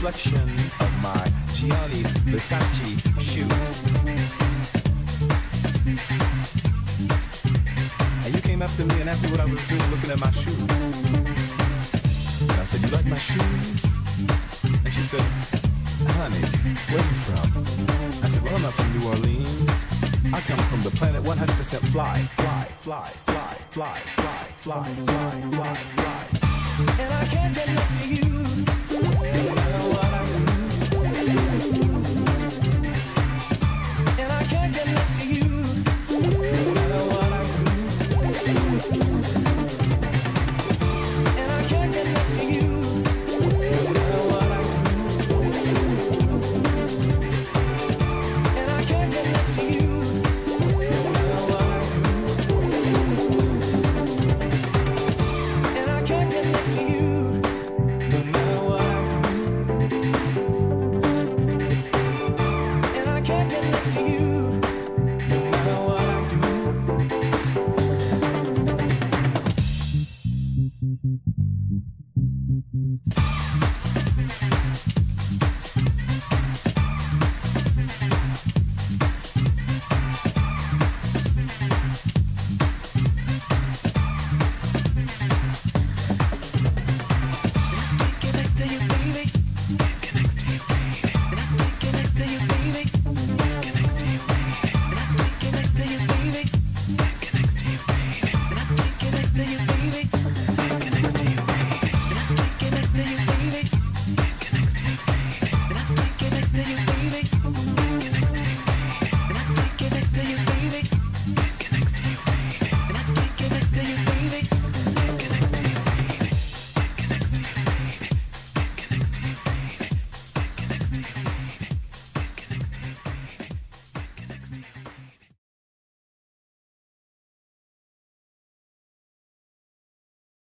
reflection of my Gianni Versace shoes. And you came up to me and asked me what I was doing looking at my shoes. And I said, you like my shoes? And she said, honey, where you from? I said, well, I'm not from New Orleans. I come from the planet 100% fly, fly, fly, fly, fly, fly, fly, fly, fly, fly. And I can't get next to you.